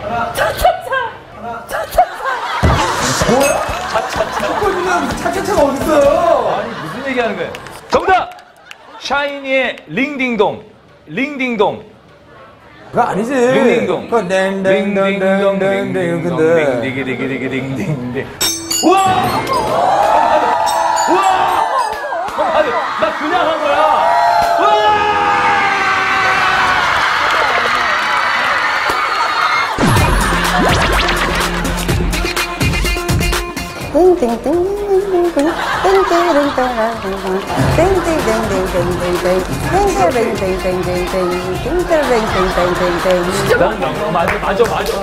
뭐야? 차차차. 차차차가 어딨어요? 아니 무슨 얘기하는 거예요? 정답! 샤이니의 링딩동. 링딩동. 그거 아니지. 링딩동. 그거 땡땡땡땡땡땡 근데. 딩딩딩딩딩딩딩. 우와! 우와! 아니, 나 그냥 한 거야. 우와! 맞아.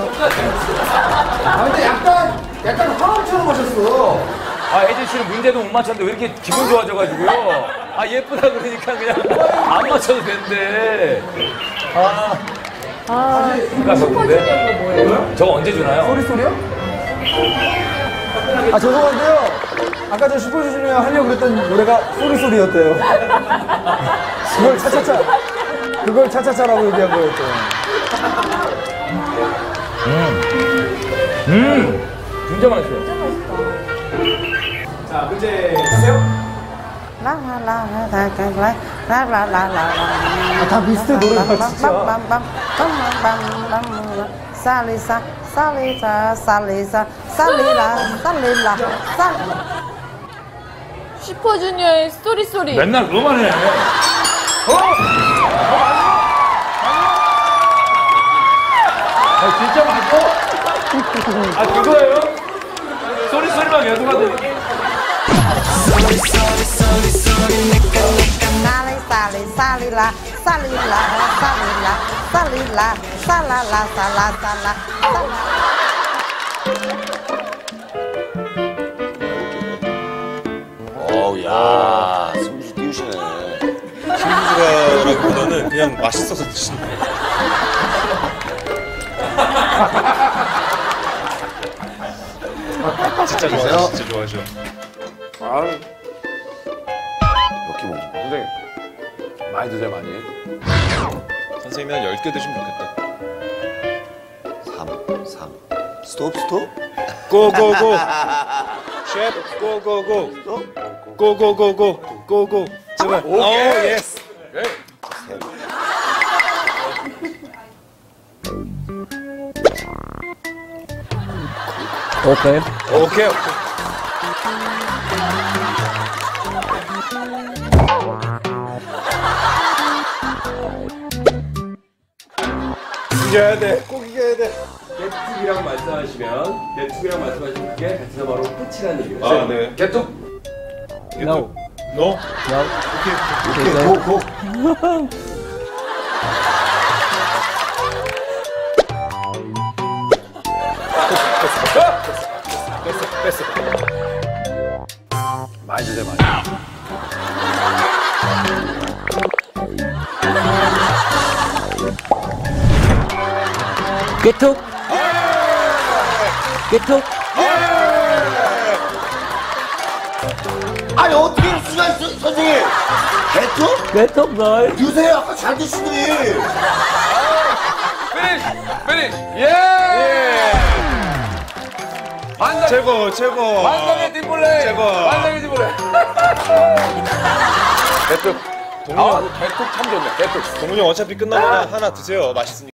아 근데 약간 화음처럼 하셨어. 아, 혜진 씨는 문제도 못 맞췄는데 왜 이렇게 기분 좋아져가지고요. 아, 예쁘다 그러니까 그냥 안 맞춰도 된대. 슈퍼주니어가 뭐예요? 저거 언제 주나요? 소리요? 아 죄송한데요. 아까 저 슈퍼주니어 하려고 그랬던 노래가 소리였대요. 그걸 차차차라고 얘기한 거였죠. 진짜 맛있어요. 자 문제 주세요. 다 비슷해 노래가 진짜. 살리사 슈퍼주니어의 쏘리쏘리. 맨날 그거만 해. 진짜 맛있어? 아, 그거예요? 소리만 계속 하더니. 어우, 야, 승부수 띄우시네. 승부수라기보다는 그냥 맛있어서 드시는 거예요. 진짜 좋아하죠, 진짜 좋아하죠. 몇개 먹는 거? 선생님 많이 드세요 많이. 선생님이 한 10개 드시면 좋겠다. 3 스톱 고고고! 셰프, 고고고! 고고고고! 제발. 오, 예스! 오케이. 오케이. 이겨야 돼. 꼭 이겨야 돼. 개툭이라고 말씀하시면 그게 같이 바로 끝이라는 얘기예요. 아, 네. 개툭. No. 오케이. 고. 뺐어. 많이 드세요 많이. 개톡. 아니 어떻게 이럴 수가 있어 선생님. 개톡 널 드세요. 아까 잘 드시더니. 피니쉬. 예. 최고. 완성의 팀플레이. 최고. 완성의 팀플레이. 개톡. 아, 개툭 참 좋네. 개툭. 동문이 어차피 끝나면 하나 드세요. 맛있으니까.